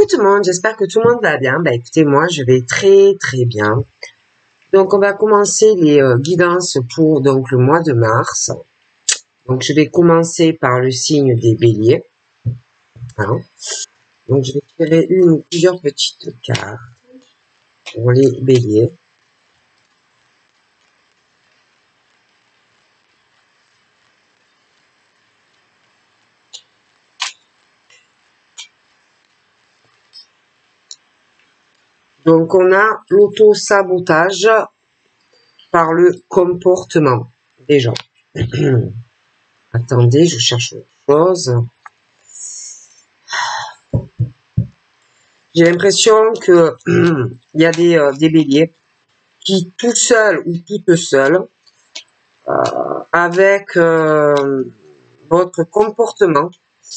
tout le monde, j'espère que tout le monde va bien. Bah écoutez, moi je vais très très bien. Donc on va commencer les guidances pour donc le mois de mars. Donc je vais commencer par le signe des béliers. Hein. Donc je vais tirer une ou plusieurs petites cartes pour les béliers. Donc on a l'auto-sabotage par le comportement des gens. Attendez, je cherche autre chose. J'ai l'impression que il y a des béliers qui tout seuls ou toutes seules, avec votre comportement,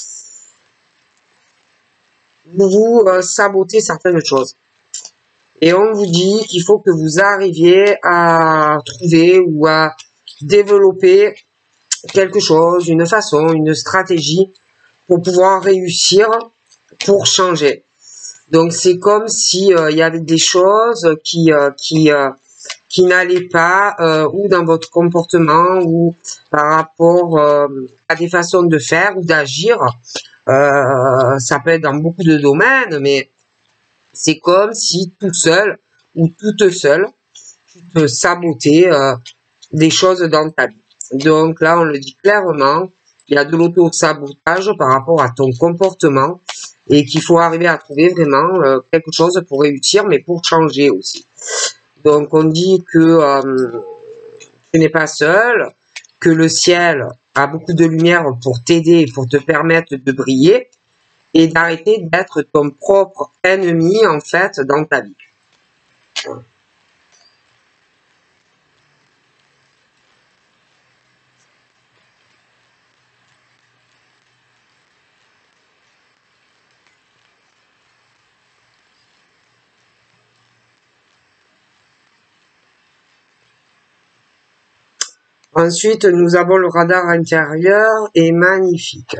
vous sabotez certaines choses. Et on vous dit qu'il faut que vous arriviez à trouver ou à développer quelque chose, une façon, une stratégie pour pouvoir réussir, pour changer. Donc c'est comme si il y avait des choses qui n'allaient pas ou dans votre comportement ou par rapport à des façons de faire ou d'agir. Ça peut être dans beaucoup de domaines, mais c'est comme si tout seul ou toute seule, tu te sabotais des choses dans ta vie. Donc là, on le dit clairement, il y a de l'auto-sabotage par rapport à ton comportement et qu'il faut arriver à trouver vraiment quelque chose pour réussir, mais pour changer aussi. Donc on dit que tu n'es pas seul, que le ciel a beaucoup de lumière pour t'aider, pour te permettre de briller et d'arrêter d'être ton propre ennemi en fait dans ta vie. Ensuite, nous avons le radar intérieur et magnifique.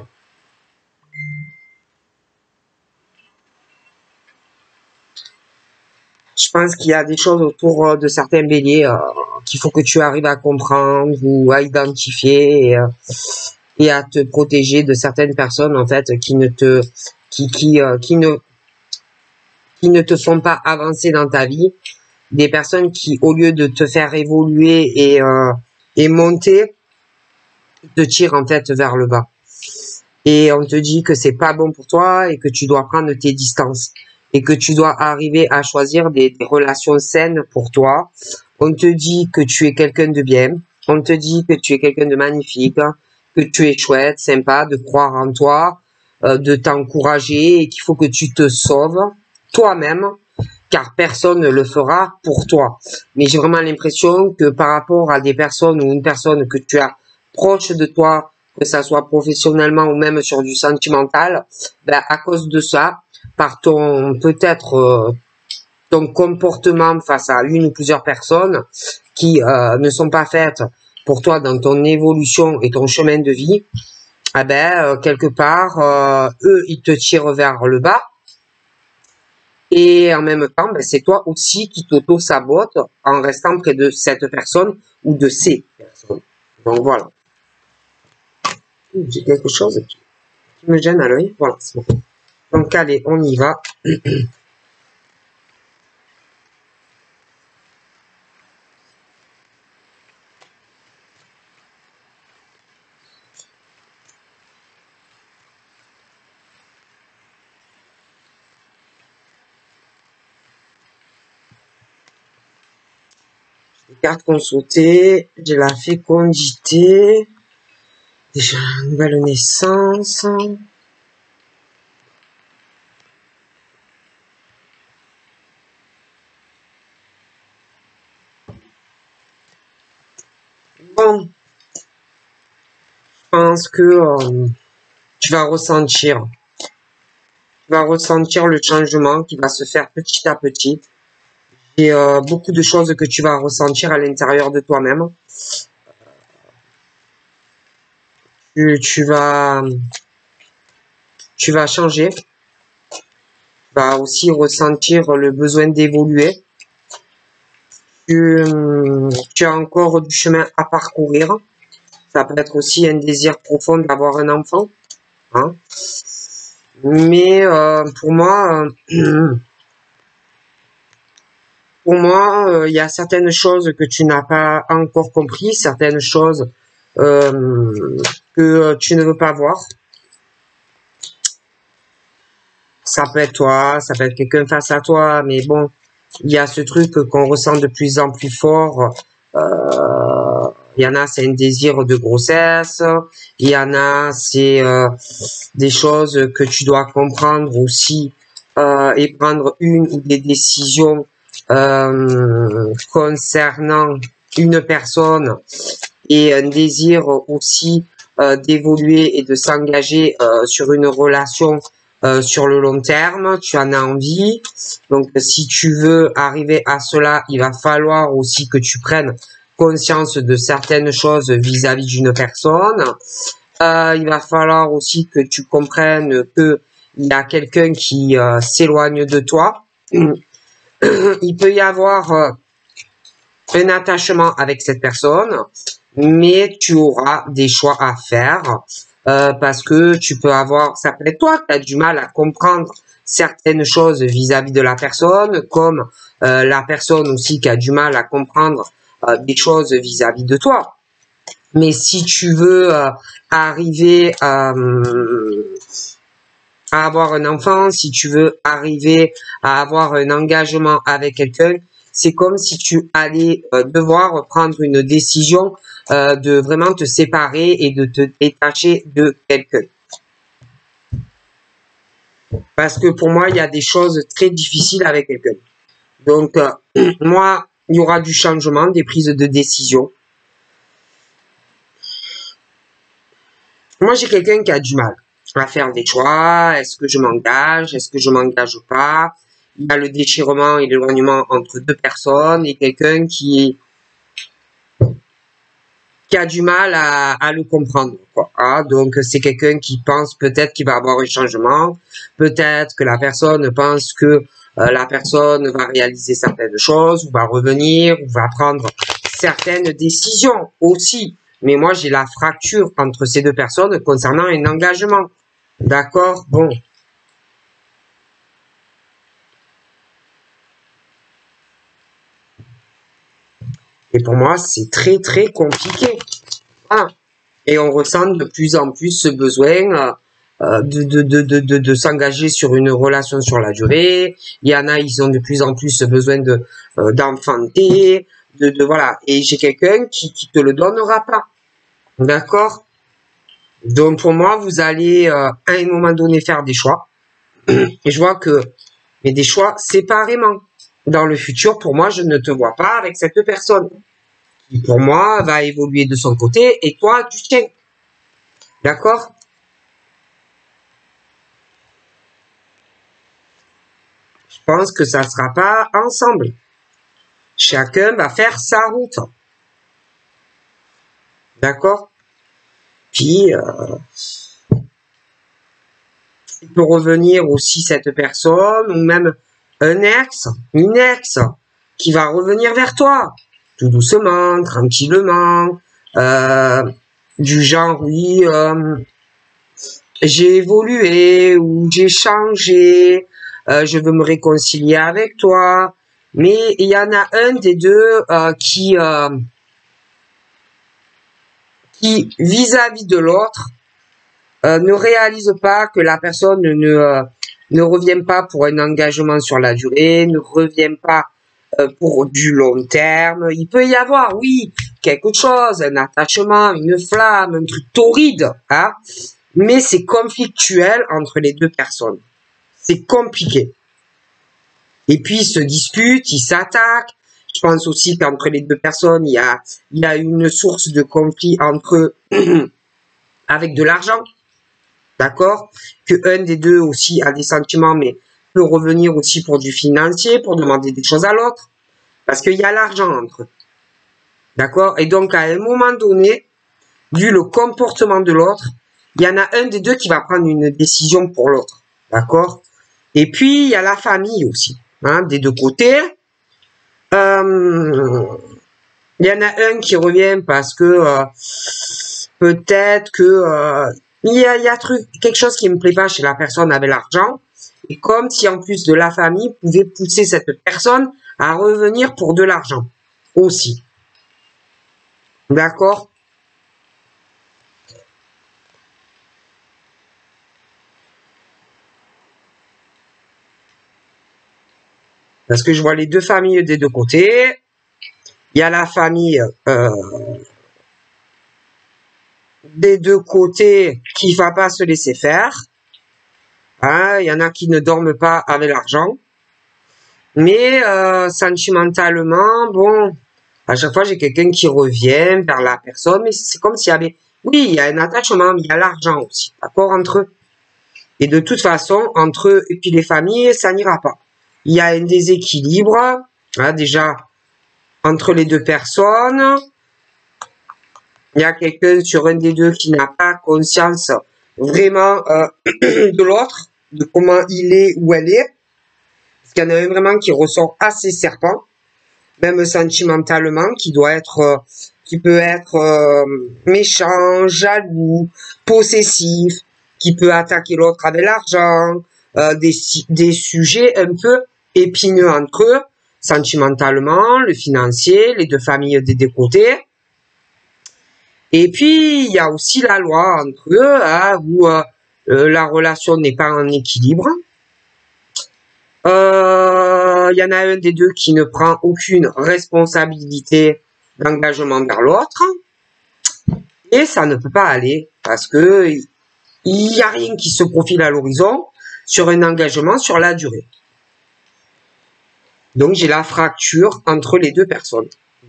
Je pense qu'il y a des choses autour de certains béliers qu'il faut que tu arrives à comprendre ou à identifier et à te protéger de certaines personnes en fait qui ne te font pas avancer dans ta vie, des personnes qui au lieu de te faire évoluer et monter te tirent en fait vers le bas. Et on te dit que c'est pas bon pour toi et que tu dois prendre tes distances et que tu dois arriver à choisir des relations saines pour toi. On te dit que tu es quelqu'un de bien, on te dit que tu es quelqu'un de magnifique, que tu es chouette, sympa, de croire en toi, de t'encourager et qu'il faut que tu te sauves toi-même, car personne ne le fera pour toi. Mais j'ai vraiment l'impression que par rapport à des personnes ou une personne que tu as proche de toi, que ça soit professionnellement ou même sur du sentimental, ben à cause de ça, par ton peut-être ton comportement face à une ou plusieurs personnes qui ne sont pas faites pour toi dans ton évolution et ton chemin de vie, eh ben quelque part eux ils te tirent vers le bas et en même temps ben, c'est toi aussi qui t'auto-sabote en restant près de cette personne ou de ces personnes. Donc voilà. J'ai quelque chose qui me gêne à l'œil. Voilà, c'est bon. Donc allez, on y va. Les cartes consultées, j'ai la fécondité, déjà une nouvelle naissance. Bon, je pense que tu vas ressentir le changement qui va se faire petit à petit. Et beaucoup de choses que tu vas ressentir à l'intérieur de toi-même. Tu vas changer. vas aussi ressentir le besoin d'évoluer. Tu as encore du chemin à parcourir. Ça peut être aussi un désir profond d'avoir un enfant. Hein. Mais pour moi, il y a certaines choses que tu n'as pas encore compris, certaines choses que tu ne veux pas voir. Ça peut être toi, ça peut être quelqu'un face à toi, mais bon, il y a ce truc qu'on ressent de plus en plus fort. Il y en a, c'est un désir de grossesse. Il y en a, c'est des choses que tu dois comprendre aussi et prendre une ou des décisions concernant une personne et un désir aussi d'évoluer et de s'engager sur une relation sur le long terme, tu en as envie. Donc, si tu veux arriver à cela, il va falloir aussi que tu prennes conscience de certaines choses vis-à-vis d'une personne. Il va falloir aussi que tu comprennes que il y a quelqu'un qui s'éloigne de toi. Il peut y avoir un attachement avec cette personne, mais tu auras des choix à faire parce que tu peux avoir, ça peut être toi qui as du mal à comprendre certaines choses vis-à-vis de la personne, comme la personne aussi qui a du mal à comprendre des choses vis-à-vis de toi. Mais si tu veux arriver à avoir un enfant, si tu veux arriver à avoir un engagement avec quelqu'un, c'est comme si tu allais devoir prendre une décision de vraiment te séparer et de te détacher de quelqu'un. Parce que pour moi, il y a des choses très difficiles avec quelqu'un. Donc, moi, il y aura du changement, des prises de décision. Moi, j'ai quelqu'un qui a du mal à faire des choix. Est-ce que je m'engage? Est-ce que je m'engage pas? Il y a le déchirement et l'éloignement entre deux personnes et quelqu'un qui a du mal à le comprendre. Quoi. Ah, donc, c'est quelqu'un qui pense peut-être qu'il va avoir un changement. Peut-être que la personne pense que la personne va réaliser certaines choses, ou va revenir, ou va prendre certaines décisions aussi. Mais moi, j'ai la fracture entre ces deux personnes concernant un engagement. D'accord? Bon. Et pour moi, c'est très, très compliqué. Ah. Et on ressent de plus en plus ce besoin de s'engager sur une relation sur la durée. Il y en a, ils ont de plus en plus ce besoin d'enfanter, voilà. Et j'ai quelqu'un qui te le donnera pas. D'accord? Donc pour moi, vous allez à un moment donné faire des choix. Et je vois que mais des choix séparément. Dans le futur, pour moi, je ne te vois pas avec cette personne. Qui pour moi va évoluer de son côté et toi du tien. D'accord? Je pense que ça ne sera pas ensemble. Chacun va faire sa route. D'accord? Puis, il peut revenir aussi cette personne, ou même un ex, une ex, qui va revenir vers toi, tout doucement, tranquillement, du genre, oui, j'ai évolué, ou j'ai changé, je veux me réconcilier avec toi, mais il y en a un des deux qui vis-à-vis de l'autre, ne réalise pas que la personne ne revient pas pour un engagement sur la durée, ne revient pas pour du long terme. Il peut y avoir, oui, quelque chose, un attachement, une flamme, un truc torride, hein, mais c'est conflictuel entre les deux personnes. C'est compliqué. Et puis, ils se disputent, ils s'attaquent. Je pense aussi qu'entre les deux personnes, il y a une source de conflit entre eux avec de l'argent. D'accord? Que un des deux aussi a des sentiments, mais peut revenir aussi pour du financier, pour demander des choses à l'autre. Parce qu'il y a l'argent entre eux. D'accord? Et donc, à un moment donné, vu le comportement de l'autre, il y en a un des deux qui va prendre une décision pour l'autre. D'accord? Et puis, il y a la famille aussi, hein, des deux côtés. Il y en a un qui revient parce que peut-être que il y a quelque chose qui me plaît pas chez la personne avec l'argent. Et comme si en plus de la famille pouvait pousser cette personne à revenir pour de l'argent aussi. D'accord? Parce que je vois les deux familles des deux côtés. Il y a la famille des deux côtés qui va pas se laisser faire. Hein, il y en a qui ne dorment pas avec l'argent. Mais sentimentalement, bon, à chaque fois j'ai quelqu'un qui revient vers la personne, mais c'est comme s'il y avait, oui, il y a un attachement, mais il y a l'argent aussi, d'accord, entre eux. Et de toute façon, entre eux et puis les familles, ça n'ira pas. Il y a un déséquilibre, hein, déjà, entre les deux personnes. Il y a quelqu'un sur un des deux qui n'a pas conscience vraiment de l'autre, de comment il est ou elle est. Parce qu'il y en a un vraiment qui ressort assez serpent, même sentimentalement, qui peut être méchant, jaloux, possessif, qui peut attaquer l'autre avec l'argent, des sujets un peu épineux entre eux, sentimentalement, le financier, les deux familles des deux côtés. Et puis, il y a aussi la loi entre eux, hein, où la relation n'est pas en équilibre. Il y en a un des deux qui ne prend aucune responsabilité d'engagement vers l'autre. Et ça ne peut pas aller parce que il n'y a rien qui se profile à l'horizon sur un engagement sur la durée. Donc, j'ai la fracture entre les deux personnes.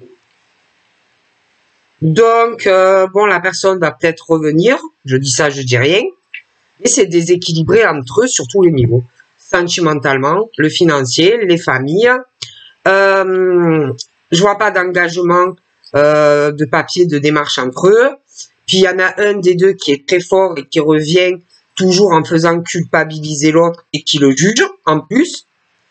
Donc, bon, la personne va peut-être revenir. Je dis ça, je dis rien. Mais c'est déséquilibré entre eux sur tous les niveaux. Sentimentalement, le financier, les familles. Je vois pas d'engagement de papier, de démarche entre eux. Puis, il y en a un des deux qui est très fort et qui revient toujours en faisant culpabiliser l'autre et qui le juge, en plus.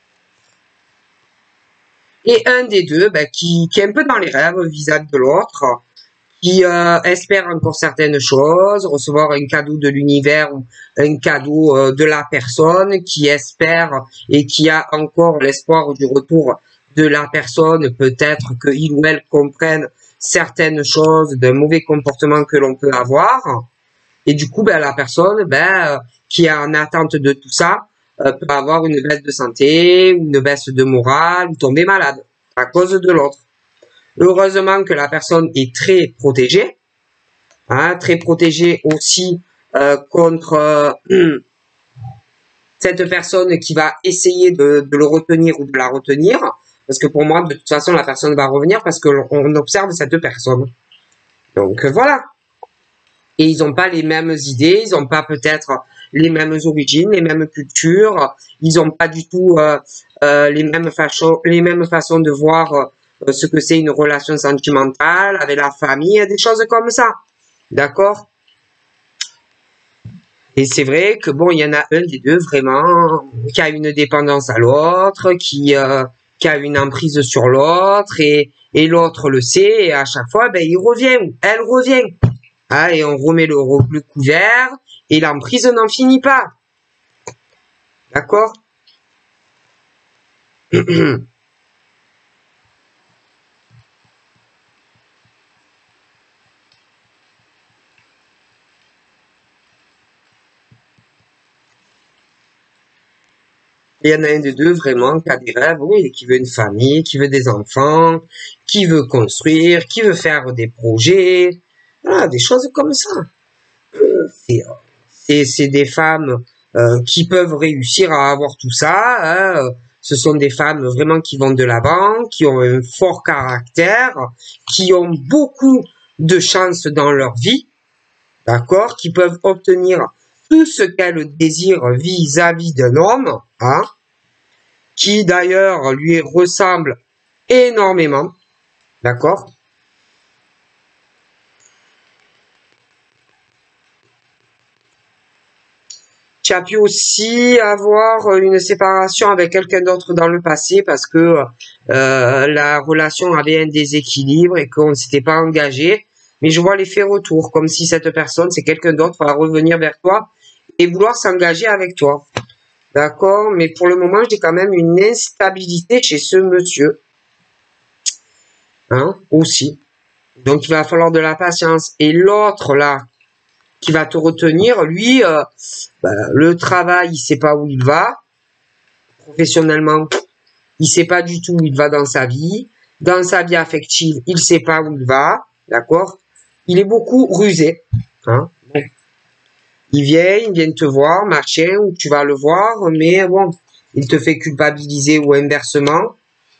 Et un des deux qui est un peu dans les rêves vis-à-vis de l'autre, qui espère encore certaines choses, recevoir un cadeau de l'univers ou un cadeau de la personne, qui espère et qui a encore l'espoir du retour de la personne, peut-être qu'il ou elle comprenne certaines choses d'un mauvais comportement que l'on peut avoir. Et du coup, la personne qui est en attente de tout ça peut avoir une baisse de santé, ou une baisse de morale, ou tomber malade à cause de l'autre. Heureusement que la personne est très protégée, hein, très protégée aussi contre cette personne qui va essayer de le retenir ou de la retenir, parce que pour moi, de toute façon, la personne va revenir parce qu'on observe cette personne. Donc voilà. Et ils n'ont pas les mêmes idées, ils n'ont pas peut-être les mêmes origines, les mêmes cultures, ils n'ont pas du tout les mêmes façons de voir ce que c'est une relation sentimentale avec la famille, des choses comme ça. D'accord? Et c'est vrai que bon, il y en a un des deux vraiment qui a une dépendance à l'autre, qui a une emprise sur l'autre, et l'autre le sait, et à chaque fois, il revient, ou elle revient. Hein, et on remet le couvert, et l'emprise n'en finit pas. D'accord? Il y en a un des deux vraiment qui a des rêves, oui, qui veut une famille, qui veut des enfants, qui veut construire, qui veut faire des projets, voilà, des choses comme ça. C'est des femmes qui peuvent réussir à avoir tout ça. Hein. Ce sont des femmes vraiment qui vont de l'avant, qui ont un fort caractère, qui ont beaucoup de chance dans leur vie, d'accord, qui peuvent obtenir tout ce qu'elles désirent vis-à-vis d'un homme, hein, qui d'ailleurs lui ressemble énormément, d'accord. Tu as pu aussi avoir une séparation avec quelqu'un d'autre dans le passé parce que la relation avait un déséquilibre et qu'on ne s'était pas engagé. Mais je vois l'effet retour, comme si cette personne, c'est quelqu'un d'autre, va revenir vers toi et vouloir s'engager avec toi. D'accord? Mais pour le moment, j'ai quand même une instabilité chez ce monsieur. Hein? Aussi. Donc, il va falloir de la patience. Et l'autre, là, qui va te retenir, lui, le travail, il sait pas où il va. Professionnellement, il sait pas du tout où il va dans sa vie. Dans sa vie affective, il sait pas où il va. D'accord? Il est beaucoup rusé. Hein? Il vient te voir, machin, ou tu vas le voir, mais bon, il te fait culpabiliser ou inversement.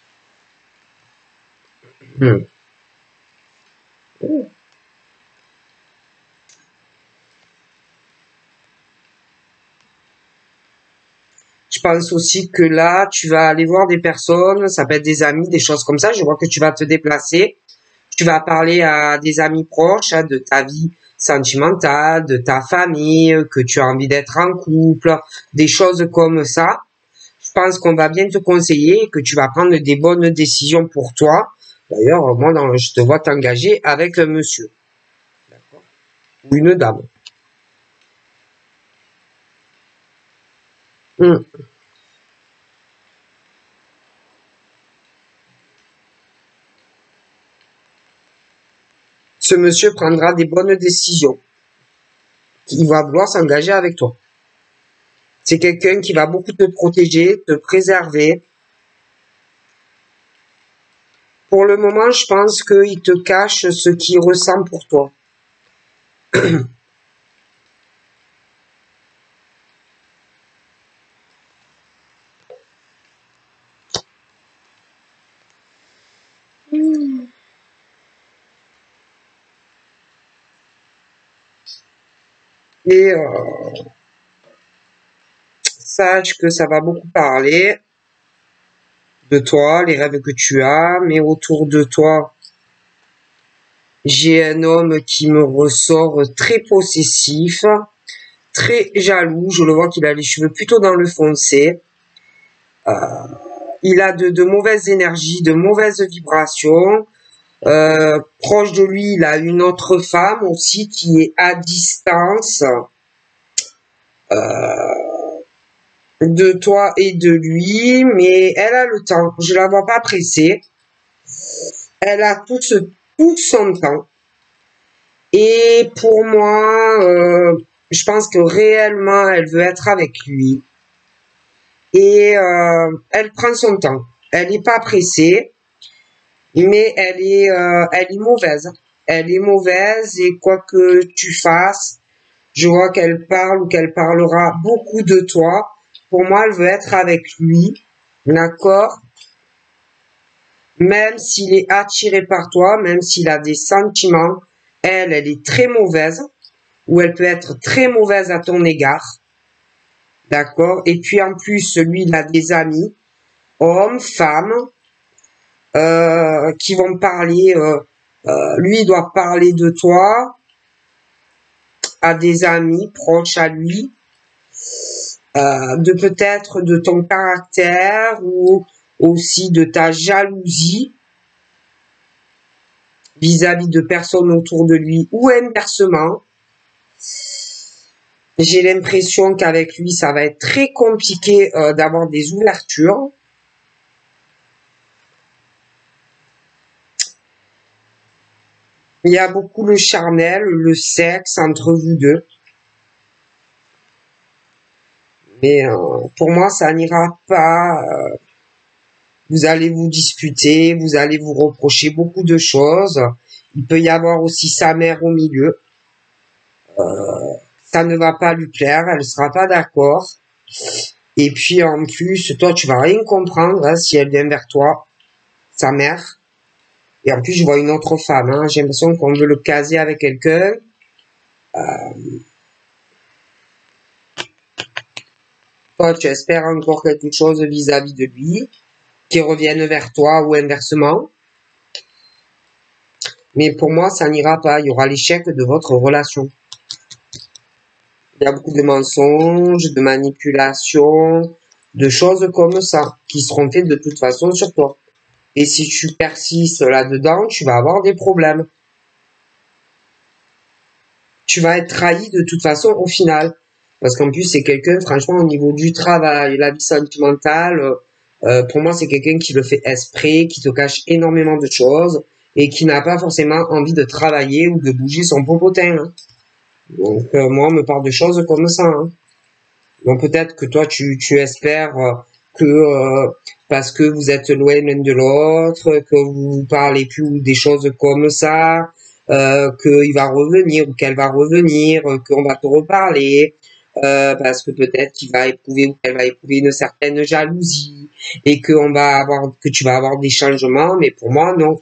Je pense aussi que là, tu vas aller voir des personnes, ça peut être des amis, des choses comme ça. Je vois que tu vas te déplacer. Tu vas parler à des amis proches de ta vie sentimentale, de ta famille, que tu as envie d'être en couple, des choses comme ça. Je pense qu'on va bien te conseiller, que tu vas prendre des bonnes décisions pour toi. D'ailleurs, moi, je te vois t'engager avec un monsieur. D'accord? Ou une dame. Ce monsieur prendra des bonnes décisions. Il va vouloir s'engager avec toi. C'est quelqu'un qui va beaucoup te protéger, te préserver. Pour le moment, je pense qu'il te cache ce qu'il ressent pour toi. Et sache que ça va beaucoup parler de toi, les rêves que tu as, mais autour de toi, j'ai un homme qui me ressort très possessif, très jaloux. Je le vois qu'il a les cheveux plutôt dans le foncé. Il a de mauvaises énergies, de mauvaises vibrations. Proche de lui, il a une autre femme aussi qui est à distance de toi et de lui, mais elle a le temps. Je la vois pas pressée. Elle a tout son temps. Et pour moi, je pense que réellement, elle veut être avec lui. Et elle prend son temps. Elle n'est pas pressée, mais elle est mauvaise. Elle est mauvaise et quoi que tu fasses, je vois qu'elle parle ou qu'elle parlera beaucoup de toi. Pour moi, elle veut être avec lui, d'accord? Même s'il est attiré par toi, même s'il a des sentiments, elle est très mauvaise, ou elle peut être très mauvaise à ton égard, d'accord? Et puis en plus, lui, il a des amis, hommes, femmes, qui vont parler, lui, il doit parler de toi à des amis proches à lui, de peut-être de ton caractère ou aussi de ta jalousie vis-à-vis de personnes autour de lui ou inversement. J'ai l'impression qu'avec lui, ça va être très compliqué d'avoir des ouvertures. Il y a beaucoup le charnel, le sexe entre vous deux. Mais pour moi, ça n'ira pas. Vous allez vous disputer, vous allez vous reprocher beaucoup de choses. Il peut y avoir aussi sa mère au milieu. Ça ne va pas lui plaire, elle ne sera pas d'accord. Et puis en plus, toi, tu vas rien comprendre hein, si elle vient vers toi, sa mère. Et en plus, je vois une autre femme. Hein. J'ai l'impression qu'on veut le caser avec quelqu'un. Toi, tu espères encore quelque chose vis-à-vis de lui, qu'il revienne vers toi ou inversement. Mais pour moi, ça n'ira pas. Il y aura l'échec de votre relation. Il y a beaucoup de mensonges, de manipulations, de choses comme ça, qui seront faites de toute façon sur toi. Et si tu persistes là-dedans, tu vas avoir des problèmes. Tu vas être trahi de toute façon au final. Parce qu'en plus, c'est quelqu'un, franchement, au niveau du travail, la vie sentimentale, pour moi, c'est quelqu'un qui le fait exprès, qui te cache énormément de choses et qui n'a pas forcément envie de travailler ou de bouger son popotin. Hein. Donc, moi, on me parle de choses comme ça. Hein. Donc, peut-être que toi, tu espères que parce que vous êtes loin l'un de l'autre, que vous parlez plus des choses comme ça, qu'il va revenir ou qu'elle va revenir, qu'on va te reparler, parce que peut-être qu'il va éprouver ou qu'elle va éprouver une certaine jalousie et que tu vas avoir des changements, mais pour moi, non.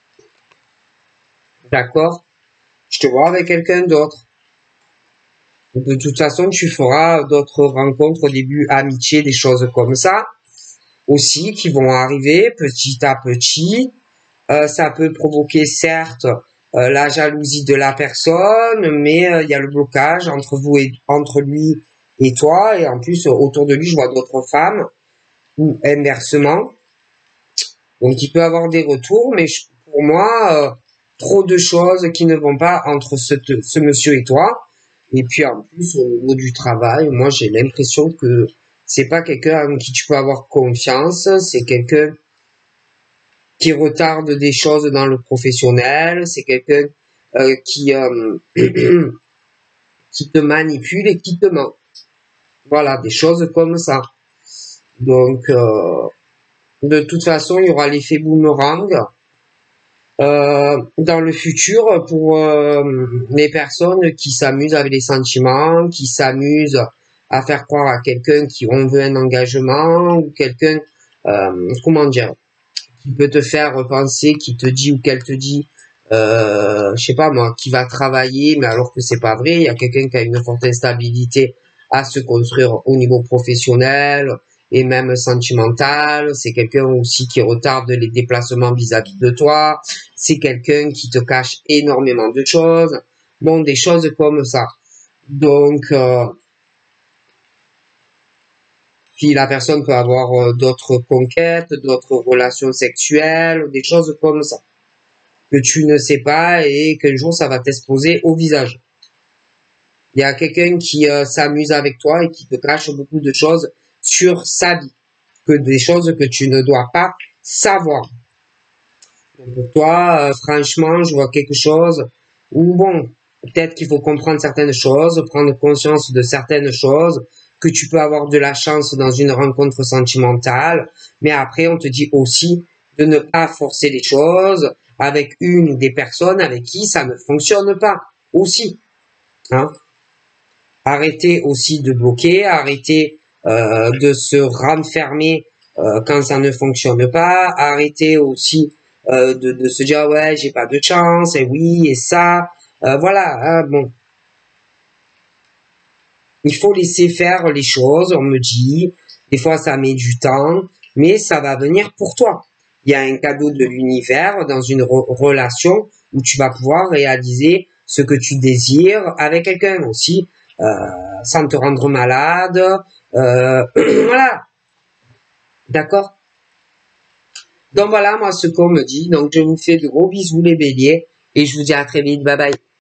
D'accord? Je te vois avec quelqu'un d'autre. De toute façon, tu feras d'autres rencontres au début, amitié, des choses comme ça, aussi, qui vont arriver petit à petit. Ça peut provoquer, certes, la jalousie de la personne, mais il y a le blocage entre lui et toi, et en plus, autour de lui, je vois d'autres femmes, ou inversement. Donc, il peut avoir des retours, mais pour moi, trop de choses qui ne vont pas entre ce monsieur et toi. Et puis en plus, au niveau du travail, moi j'ai l'impression que c'est pas quelqu'un en qui tu peux avoir confiance, c'est quelqu'un qui retarde des choses dans le professionnel, c'est quelqu'un qui qui te manipule et qui te ment. Voilà, des choses comme ça. Donc de toute façon, il y aura l'effet boomerang dans le futur pour les personnes qui s'amusent avec les sentiments, qui s'amusent à faire croire à quelqu'un qu'on veut un engagement ou quelqu'un, comment dire, qui peut te faire penser, qui te dit ou qu'elle te dit, je sais pas moi, qui va travailler, mais alors que c'est pas vrai. Il y a quelqu'un qui a une forte instabilité à se construire au niveau professionnel et même sentimental. C'est quelqu'un aussi qui retarde les déplacements vis-à-vis de toi. C'est quelqu'un qui te cache énormément de choses. Bon, des choses comme ça. Donc, puis la personne peut avoir d'autres conquêtes, d'autres relations sexuelles, des choses comme ça que tu ne sais pas et qu'un jour ça va t'exposer au visage. Il y a quelqu'un qui s'amuse avec toi et qui te cache beaucoup de choses sur sa vie, que des choses que tu ne dois pas savoir. Donc pour toi, franchement, je vois quelque chose où bon, peut-être qu'il faut comprendre certaines choses, prendre conscience de certaines choses, que tu peux avoir de la chance dans une rencontre sentimentale, mais après on te dit aussi de ne pas forcer les choses avec une ou des personnes avec qui ça ne fonctionne pas aussi. Hein. Arrêtez aussi de bloquer, arrêtez de se renfermer quand ça ne fonctionne pas, arrêtez aussi de se dire ouais j'ai pas de chance et oui et ça, voilà hein, bon il faut laisser faire les choses, on me dit, des fois ça met du temps, mais ça va venir pour toi. Il y a un cadeau de l'univers dans une relation où tu vas pouvoir réaliser ce que tu désires avec quelqu'un aussi, sans te rendre malade, voilà, d'accord? Donc voilà, moi ce qu'on me dit, donc je vous fais de gros bisous les béliers, et je vous dis à très vite, bye bye.